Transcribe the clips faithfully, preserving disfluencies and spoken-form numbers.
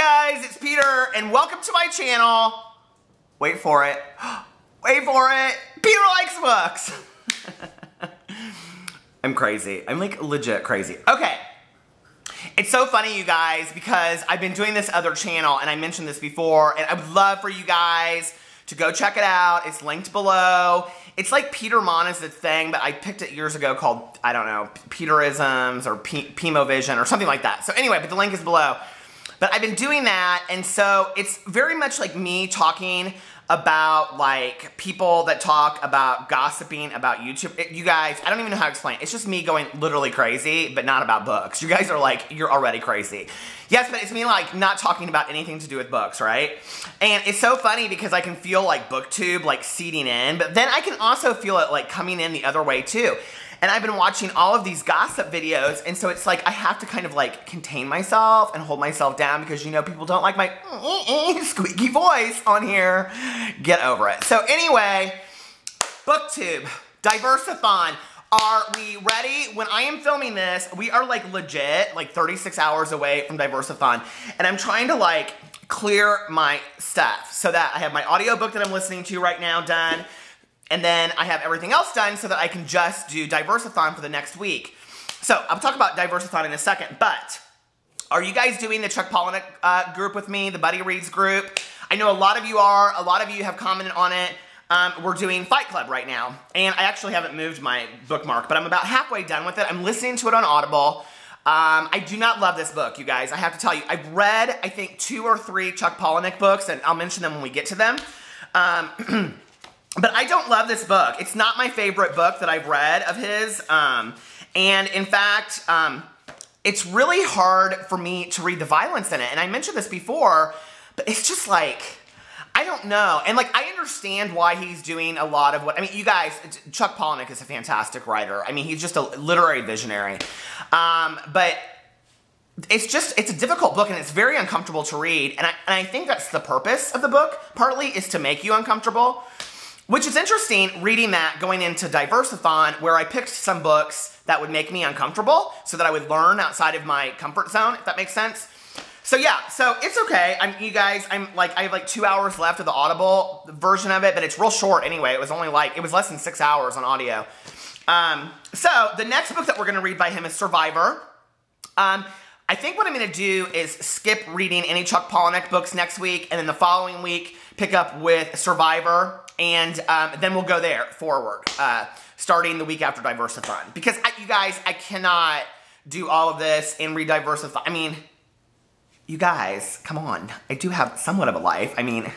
guys, it's Peter, and welcome to my channel. Wait for it. Wait for it. Peter likes books. I'm crazy. I'm like legit crazy. Okay. It's so funny, you guys, because I've been doing this other channel, and I mentioned this before, and I would love for you guys to go check it out. It's linked below. It's like Petermon is the thing, but I picked it years ago called, I don't know, Peterisms or P Pemovision or something like that. So anyway, but the link is below. But I've been doing that, and so it's very much like me talking about like people that talk about gossiping about YouTube. It, you guys, I don't even know how to explain it. It's just me going literally crazy, but not about books. You guys are like, you're already crazy. Yes, but it's me like not talking about anything to do with books, right? And it's so funny because I can feel like BookTube like seeding in, but then I can also feel it like coming in the other way too. And I've been watching all of these gossip videos, and so it's like I have to kind of like contain myself and hold myself down because, you know, people don't like my squeaky voice on here. Get over it. So anyway, BookTube, Diversathon. Are we ready? When I am filming this, we are like legit like thirty-six hours away from Diversathon, and I'm trying to like clear my stuff so that I have my audiobook that I'm listening to right now done. And then I have everything else done so that I can just do Diversathon for the next week. So I'll talk about Diversathon in a second, but are you guys doing the Chuck Palahniuk uh, group with me, the Buddy Reads group? I know a lot of you are. A lot of you have commented on it. Um, we're doing Fight Club right now, and I actually haven't moved my bookmark, but I'm about halfway done with it. I'm listening to it on Audible. Um, I do not love this book, you guys. I have to tell you, I've read, I think, two or three Chuck Palahniuk books, and I'll mention them when we get to them. Um... But I don't love this book. It's not my favorite book that I've read of his. Um, and in fact, um, it's really hard for me to read the violence in it. And I mentioned this before, but it's just like, I don't know. And like, I understand why he's doing a lot of what, I mean, you guys, Chuck Palahniuk is a fantastic writer. I mean, he's just a literary visionary. Um, but it's just, it's a difficult book and it's very uncomfortable to read. And I, and I think that's the purpose of the book, partly, is to make you uncomfortable. Which is interesting, reading that, going into Diversathon, where I picked some books that would make me uncomfortable so that I would learn outside of my comfort zone, if that makes sense. So yeah, so it's okay. I'm, you guys, I'm like, I have like two hours left of the Audible version of it, but it's real short anyway. It was only like, it was less than six hours on audio. Um, so the next book that we're going to read by him is Survivor. Um, I think what I'm going to do is skip reading any Chuck Palahniuk books next week, and then the following week pick up with Survivor. And um, then we'll go there forward, uh, starting the week after Diversathon. Because, I, you guys, I cannot do all of this and read Diversathon. I mean, you guys, come on. I do have somewhat of a life. I mean,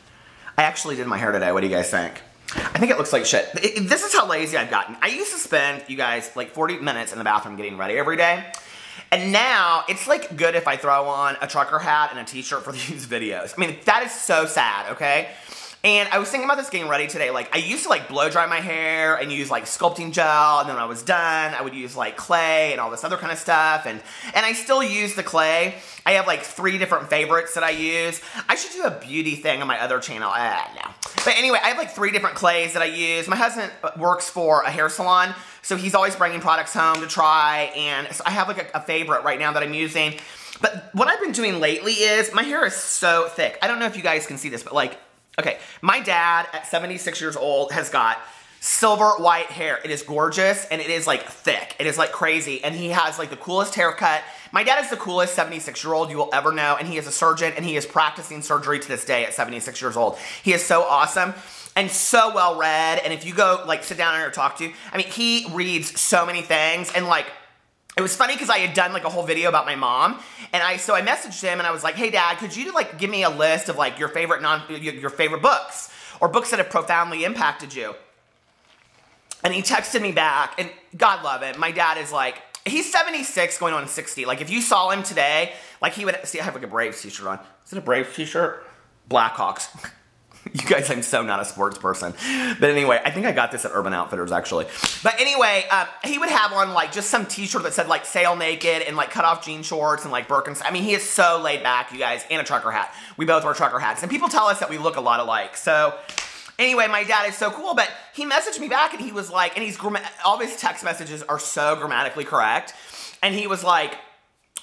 I actually did my hair today. What do you guys think? I think it looks like shit. It, it, this is how lazy I've gotten. I used to spend, you guys, like forty minutes in the bathroom getting ready every day. And now, it's like good if I throw on a trucker hat and a t-shirt for these videos. I mean, that is so sad, okay? And I was thinking about this getting ready today. Like, I used to, like, blow dry my hair and use, like, sculpting gel. And then when I was done, I would use, like, clay and all this other kind of stuff. And, and I still use the clay. I have, like, three different favorites that I use. I should do a beauty thing on my other channel. Ah, no. But anyway, I have, like, three different clays that I use. My husband works for a hair salon, so he's always bringing products home to try. And so I have, like, a, a favorite right now that I'm using. But what I've been doing lately is, my hair is so thick. I don't know if you guys can see this, but, like, okay, my dad at seventy-six years old has got silver white hair. It is gorgeous, and it is like thick. It is like crazy, and he has like the coolest haircut. My dad is the coolest seventy-six year old you will ever know, and he is a surgeon, and he is practicing surgery to this day at seventy-six years old. He is so awesome and so well read, and if you go like sit down and talk to, I mean, he reads so many things, and like, it was funny because I had done like a whole video about my mom, and I so I messaged him and I was like, "Hey Dad, could you like give me a list of like your favorite non your favorite books or books that have profoundly impacted you?" And he texted me back, and God love him. My dad is like, he's seventy-six going on sixty. Like if you saw him today, like he would see. I have like a Braves t-shirt on. Is it a Braves t-shirt? Blackhawks. You guys, I'm so not a sports person. But anyway, I think I got this at Urban Outfitters, actually. But anyway, uh, he would have on, like, just some t-shirt that said, like, sail naked and, like, cut-off jean shorts and, like, Birkenstocks. I mean, he is so laid back, you guys, and a trucker hat. We both wear trucker hats. And people tell us that we look a lot alike. So, anyway, my dad is so cool. But he messaged me back, and he was like, and he's, all of his text messages are so grammatically correct. And he was like,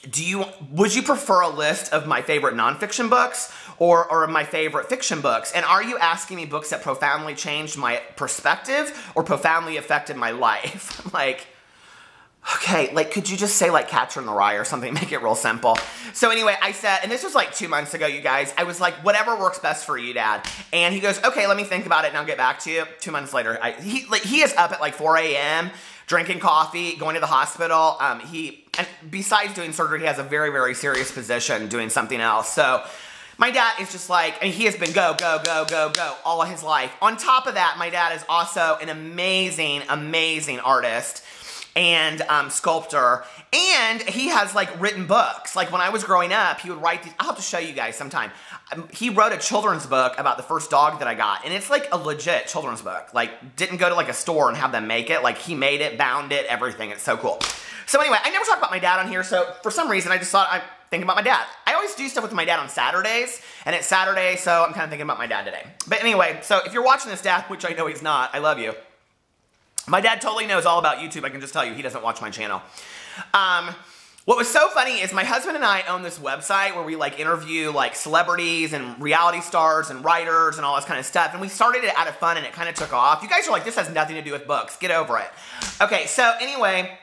do you, would you prefer a list of my favorite nonfiction books or, or my favorite fiction books? And are you asking me books that profoundly changed my perspective or profoundly affected my life? Like, okay, like, could you just say, like, Catcher in the Rye or something? Make it real simple. So anyway, I said, and this was like two months ago, you guys, I was like, whatever works best for you, Dad. And he goes, okay, let me think about it and I'll get back to you. Two months later, I, he, like, he is up at like four A M, drinking coffee, going to the hospital. Um, he, and besides doing surgery, he has a very, very serious position doing something else. So my dad is just like, I mean, he has been go, go, go, go, go all of his life. On top of that, my dad is also an amazing, amazing artist and um, sculptor, and he has like written books. Like when I was growing up, he would write these. I'll have to show you guys sometime. Um, he wrote a children's book about the first dog that I got, and it's like a legit children's book. Like, didn't go to like a store and have them make it. Like, he made it, bound it, everything. It's so cool. So anyway, I never talk about my dad on here, so for some reason I just thought I'm thinking about my dad. I always do stuff with my dad on Saturdays, and it's Saturday, so I'm kind of thinking about my dad today. But anyway, so if you're watching this, Dad, which I know he's not, I love you. My dad totally knows all about YouTube. I can just tell you, he doesn't watch my channel. Um, what was so funny is my husband and I own this website where we like interview like celebrities and reality stars and writers and all this kind of stuff. And we started it out of fun and it kind of took off. You guys are like, this has nothing to do with books. Get over it. Okay, so anyway,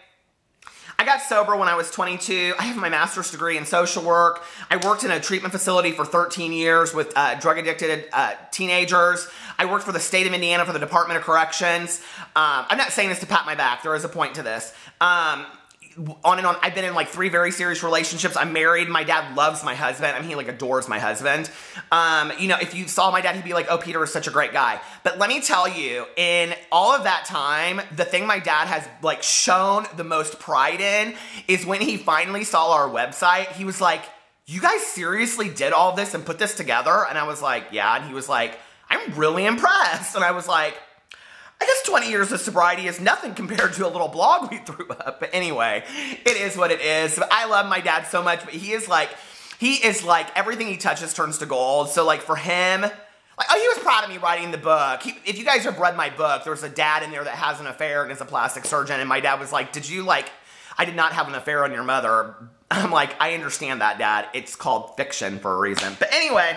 I got sober when I was twenty-two. I have my master's degree in social work. I worked in a treatment facility for thirteen years with uh, drug-addicted uh, teenagers. I worked for the state of Indiana for the Department of Corrections. Um, I'm not saying this to pat my back. There is a point to this. Um, on and on. I've been in like three very serious relationships. I'm married. My dad loves my husband. I mean, he like adores my husband. Um, you know, if you saw my dad, he'd be like, oh, Peter is such a great guy. But let me tell you, in all of that time, the thing my dad has like shown the most pride in is when he finally saw our website. He was like, you guys seriously did all this and put this together? And I was like, yeah. And he was like, I'm really impressed. And I was like, I guess twenty years of sobriety is nothing compared to a little blog we threw up. But anyway, it is what it is. I love my dad so much, but he is like, he is like, everything he touches turns to gold. So like for him, like, oh, he was proud of me writing the book. He, if you guys have read my book, there's a dad in there that has an affair and is a plastic surgeon. And my dad was like, did you like, I did not have an affair on your mother. I'm like, I understand that, Dad. It's called fiction for a reason. But anyway,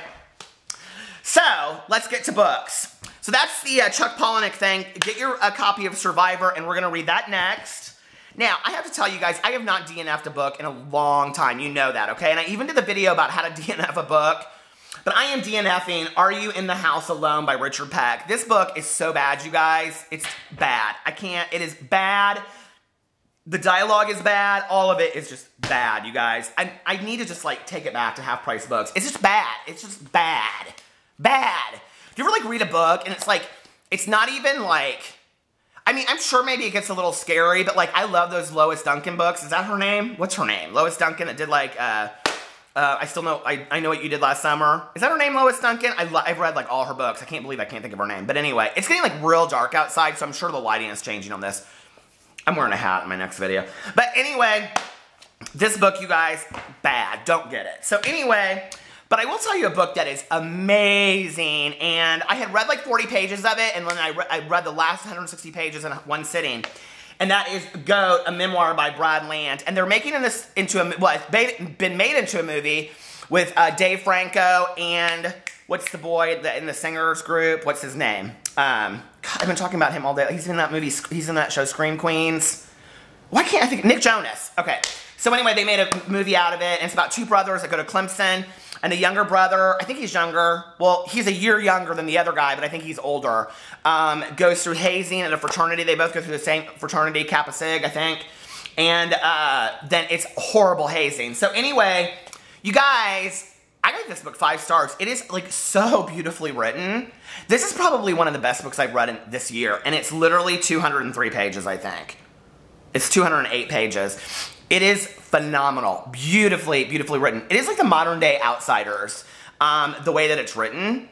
so let's get to books. So that's the uh, Chuck Palahniuk thing. Get your a copy of Survivor, and we're going to read that next. Now, I have to tell you guys, I have not D N F'd a book in a long time. You know that, okay? And I even did the video about how to D N F a book. But I am DNFing Are You in the House Alone by Richard Peck. This book is so bad, you guys. It's bad. I can't. It is bad. The dialogue is bad. All of it is just bad, you guys. I, I need to just, like, take it back to Half Price Books. It's just bad. It's just bad. Bad. Do you ever, like, read a book, and it's, like, it's not even, like, I mean, I'm sure maybe it gets a little scary, but, like, I love those Lois Duncan books. Is that her name? What's her name? Lois Duncan that did, like, uh, uh, I still know, I, I Know What You Did Last Summer. Is that her name, Lois Duncan? I I've read, like, all her books. I can't believe I can't think of her name. But anyway, it's getting, like, real dark outside, so I'm sure the lighting is changing on this. I'm wearing a hat in my next video. But anyway, this book, you guys, bad. Don't get it. So anyway, but I will tell you a book that is amazing, and I had read like forty pages of it, and then I, re I read the last one hundred sixty pages in one sitting, and that is Goat, a memoir by Brad Land, and they're making this into a, well, it's been made into a movie with uh, Dave Franco and, what's the boy that in the singers group, what's his name? Um, God, I've been talking about him all day. He's in that movie, he's in that show, Scream Queens. Why can't I think, Nick Jonas, okay. So anyway, they made a movie out of it, and it's about two brothers that go to Clemson, and the younger brother, I think he's younger, well, he's a year younger than the other guy, but I think he's older, um, goes through hazing at a fraternity. They both go through the same fraternity, Kappa Sig, I think, and uh, then it's horrible hazing. So anyway, you guys, I got this book five stars. It is, like, so beautifully written. This is probably one of the best books I've read in this year, and it's literally two hundred three pages, I think. It's two hundred eight pages. It is phenomenal. Beautifully, beautifully written. It is like the modern day Outsiders, um, the way that it's written.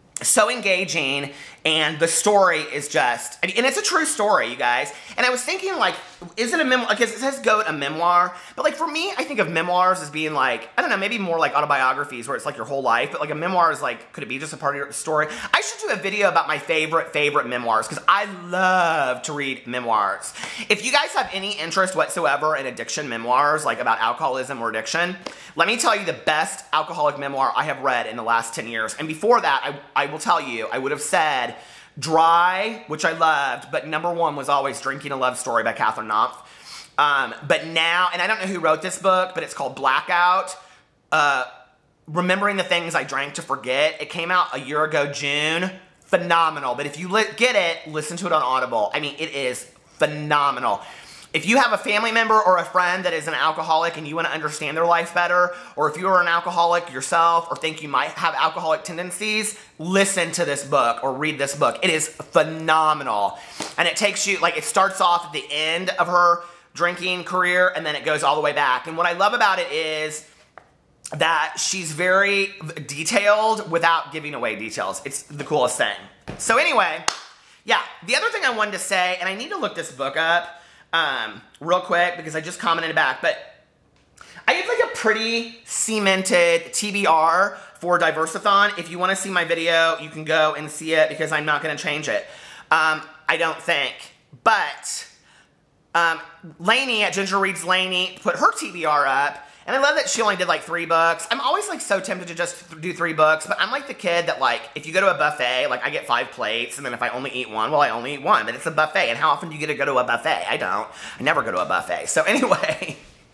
So engaging, and the story is just, I mean, and it's a true story, you guys. And I was thinking, like, is it a memoir? Because it says GOAT a memoir, but like for me, I think of memoirs as being like, I don't know, maybe more like autobiographies where it's like your whole life, but like a memoir is like, could it be just a part of your story? I should do a video about my favorite, favorite memoirs because I love to read memoirs. If you guys have any interest whatsoever in addiction memoirs, like about alcoholism or addiction, let me tell you the best alcoholic memoir I have read in the last ten years. And before that, I, I will tell you, I would have said Dry, which I loved, but number one was always Drinking a Love Story by Catherine Knopf. Um, but now, and I don't know who wrote this book, but it's called Blackout, uh, Remembering the Things I Drank to Forget. It came out a year ago, June. Phenomenal. But if you get it, listen to it on Audible. I mean, it is phenomenal. If you have a family member or a friend that is an alcoholic and you want to understand their life better, or if you are an alcoholic yourself or think you might have alcoholic tendencies, listen to this book or read this book. It is phenomenal. And it takes you, like, it starts off at the end of her drinking career and then it goes all the way back. And what I love about it is that she's very detailed without giving away details. It's the coolest thing. So anyway, yeah, the other thing I wanted to say, and I need to look this book up, Um, real quick, because I just commented back, but I have like a pretty cemented T B R for Diversithon. If you want to see my video, you can go and see it because I'm not going to change it. Um, I don't think. But um, Lainey at Ginger Reads Lainey put her T B R up, and I love that she only did like three books. I'm always like so tempted to just th do three books, but I'm like the kid that like, if you go to a buffet, like I get five plates, and then if I only eat one, well, I only eat one, but it's a buffet, and how often do you get to go to a buffet? I don't. I never go to a buffet. So anyway,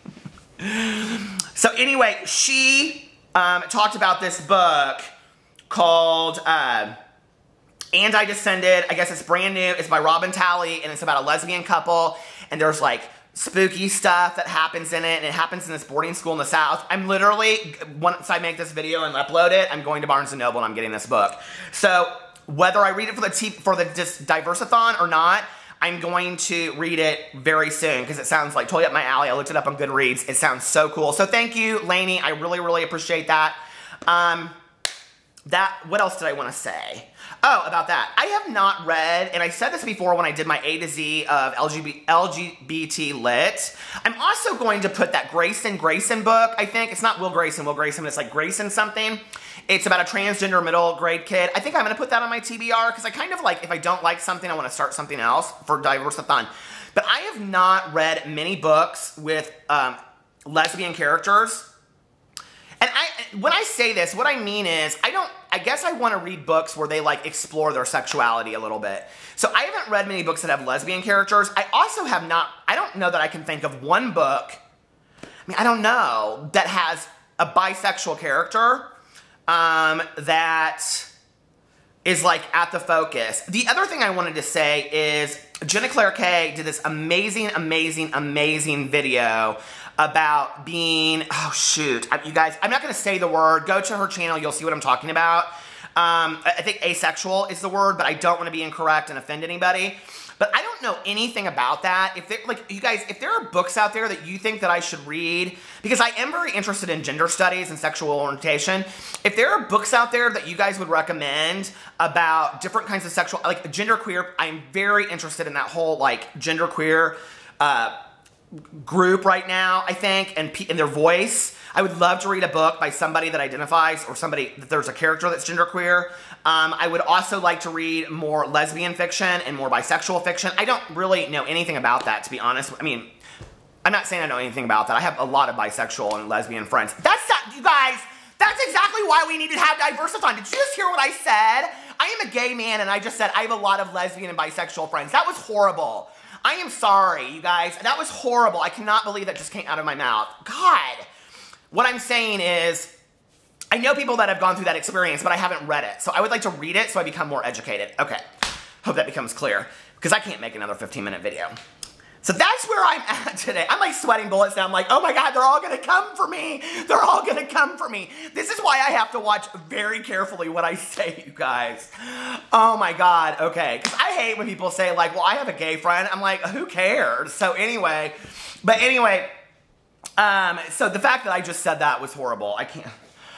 so anyway, she um, talked about this book called uh, And I Descended. I guess it's brand new. It's by Robin Talley, and it's about a lesbian couple, and there's like spooky stuff that happens in it, and it happens in this boarding school in the South. I'm literally, once I make this video and upload it, I'm going to Barnes and Noble and I'm getting this book. So whether I read it for the t for the Diversithon or not, I'm going to read it very soon because it sounds like totally up my alley. I looked it up on Goodreads. It sounds so cool. So thank you, Lainey. I really, really appreciate that. Um, that, what else did I want to say? Oh, about that. I have not read, and I said this before when I did my A to Z of L G B T Lit. I'm also going to put that Grayson Grayson book, I think. It's not Will Grayson, Will Grayson, but it's like Grayson something. It's about a transgender middle grade kid. I think I'm going to put that on my T B R because I kind of like, if I don't like something, I want to start something else for Diversithon. But I have not read many books with um, lesbian characters. And I, when I say this, what I mean is, I don't, I guess I want to read books where they like explore their sexuality a little bit. So I haven't read many books that have lesbian characters. I also have not, I don't know that I can think of one book, I mean, I don't know, that has a bisexual character um, that is like at the focus. The other thing I wanted to say is Jenna Claire Kay did this amazing, amazing, amazing video about being, oh shoot, you guys, I'm not going to say the word. Go to her channel, you'll see what I'm talking about. Um, I think asexual is the word, but I don't want to be incorrect and offend anybody. But I don't know anything about that. If there, like, you guys, if there are books out there that you think that I should read, because I am very interested in gender studies and sexual orientation, if there are books out there that you guys would recommend about different kinds of sexual, like genderqueer, I'm very interested in that whole, like, genderqueer, uh, group right now, I think, and, and their voice. I would love to read a book by somebody that identifies, or somebody, that there's a character that's genderqueer. Um, I would also like to read more lesbian fiction and more bisexual fiction. I don't really know anything about that, to be honest. I mean, I'm not saying I know anything about that. I have a lot of bisexual and lesbian friends. That's not, you guys, that's exactly why we need to have Diversithon. Did you just hear what I said? I am a gay man, and I just said I have a lot of lesbian and bisexual friends. That was horrible. I am sorry, you guys. That was horrible. I cannot believe that just came out of my mouth. God. What I'm saying is, I know people that have gone through that experience, but I haven't read it. So I would like to read it so I become more educated. Okay. Hope that becomes clear. Because I can't make another fifteen minute video. So that's where I'm at today. I'm like sweating bullets now. I'm like, oh my God, they're all going to come for me. They're all going to come for me. This is why I have to watch very carefully what I say, you guys. Oh my God. Okay. Because I hate when people say like, well, I have a gay friend. I'm like, who cares? So anyway, but anyway, um, so the fact that I just said that was horrible. I can't.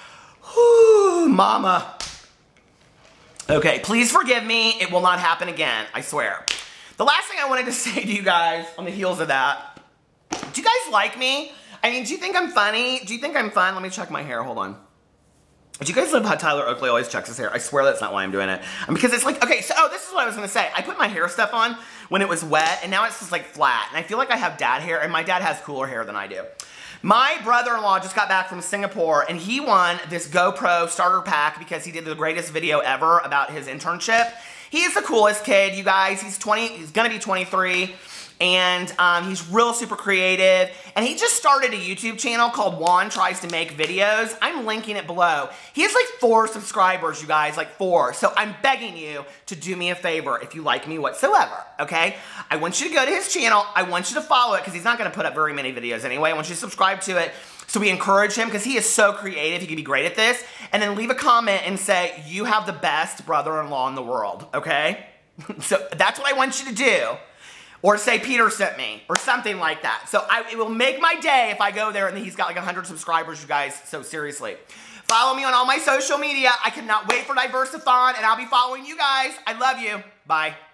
Whew, mama. Okay, please forgive me. It will not happen again. I swear. The last thing I wanted to say to you guys on the heels of that, do you guys like me? I mean, do you think I'm funny? Do you think I'm fun? Let me check my hair. Hold on. Do you guys love how Tyler Oakley always checks his hair? I swear that's not why I'm doing it. Because it's like, okay, so, oh, this is what I was going to say. I put my hair stuff on when it was wet, and now it's just like flat. And I feel like I have dad hair, and my dad has cooler hair than I do. My brother-in-law just got back from Singapore, and he won this GoPro starter pack because he did the greatest video ever about his internship. He is the coolest kid, you guys. He's twenty, he's gonna be twenty-three. And um, he's real super creative. And he just started a YouTube channel called Juan Tries to Make Videos. I'm linking it below. He has like four subscribers, you guys, like four. So I'm begging you to do me a favor if you like me whatsoever, okay? I want you to go to his channel. I want you to follow it because he's not going to put up very many videos anyway. I want you to subscribe to it. So we encourage him because he is so creative. He can be great at this. And then leave a comment and say, you have the best brother-in-law in the world, okay? So that's what I want you to do. Or say Peter sent me, or something like that. So I, it will make my day if I go there and he's got like one hundred subscribers, you guys, so seriously. Follow me on all my social media. I cannot wait for Diversithon, and I'll be following you guys. I love you. Bye.